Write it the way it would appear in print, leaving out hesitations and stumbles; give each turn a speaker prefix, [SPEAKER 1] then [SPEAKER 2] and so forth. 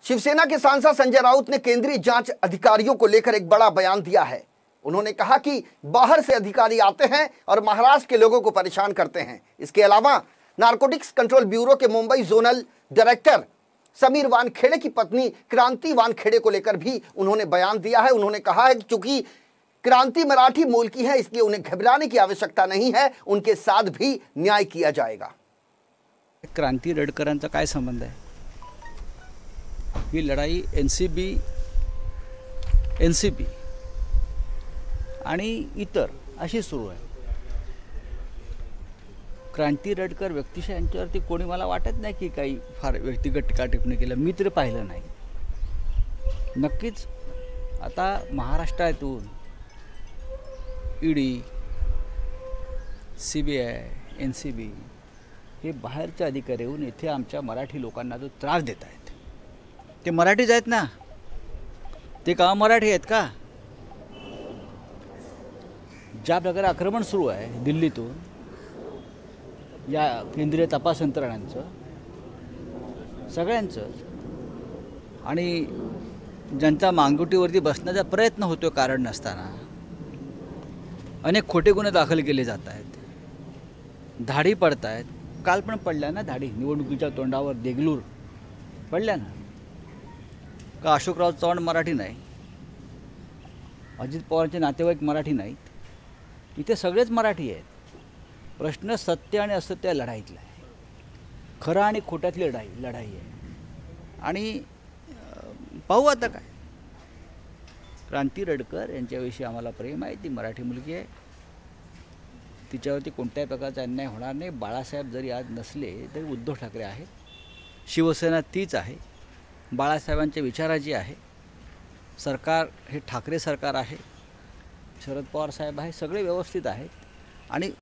[SPEAKER 1] शिवसेना के सांसद संजय राउत ने केंद्रीय जांच अधिकारियों को लेकर एक बड़ा बयान दिया है। उन्होंने कहा कि बाहर से अधिकारी आते हैं और महाराष्ट्र के लोगों को परेशान करते हैं। इसके अलावा नारकोटिक्स कंट्रोल ब्यूरो के मुंबई जोनल डायरेक्टर समीर वानखेड़े की पत्नी क्रांति वानखेड़े को लेकर भी उन्होंने बयान दिया है। उन्होंने कहा है कि चूंकि क्रांति मराठी मूल की है, इसलिए उन्हें घबराने की आवश्यकता नहीं है, उनके साथ भी न्याय किया जाएगा।
[SPEAKER 2] क्रांती रडकरांचा काय संबंध आहे? ही लढाई एनसीबी आणि इतर अशी सुरू आहे। क्रांती रडकर व्यक्तिशः यांच्यावरती कोणी मला वाटत नाही की काही फार व्यक्तिगत टीका टिप्पणी केलं, मी तरी पाहिलं नाही। नक्कीच आता महाराष्ट्रातून ईडी, सीबीआय, एनसीबी हे बाहेरचे अधिकारी येऊन इथे आमच्या मराठी लोकांना जो त्रास देत आहेत, ते मराठीच आहेत ना? ते का मराठी आहेत का? ज्या प्रकारे आक्रमण सुरू आहे दिल्लीतून या केंद्रीय तपास यंत्रणांचं सगळ्यांचं, आणि जनता मांगुटीवरती बसण्याचा प्रयत्न होतो कारण नसताना अनेक खोटे गुन्हे दाखल केले जात आहेत, धाडी पडत आहेत। काल पण पडल्या ना धाडी, निवडणुकीच्या तोंडावर देगलूर पडल्या ना? का अशोकराव चव्हाण मराठी नाही, अजित पवारांचे नातेवाईक मराठी नाहीत, इथे सगळेच मराठी आहेत। प्रश्न सत्य आणि असत्य लढाईतला आहे, खरं आणि खोट्यातली लढाई आहे। आणि पाहू आता काय। क्रांती रडकर यांच्याविषयी आम्हाला प्रेम आहे, ती मराठी मुलगी आहे, तिच्यावरती कोणत्याही प्रकारचा अन्याय होणार नाही। बाळासाहेब जरी आज नसले तरी उद्धव ठाकरे आहे, शिवसेना तीच आहे, बाळासाहेबांच्या विचाराची आहे, सरकार हे ठाकरे सरकार आहे, शरद पवार साहेब आहे, सगळे व्यवस्थित आहेत। आणि